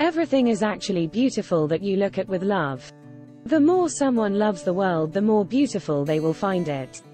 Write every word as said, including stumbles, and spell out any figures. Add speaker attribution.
Speaker 1: Everything is actually beautiful that you look at with love. The more someone loves the world, the more beautiful they will find it.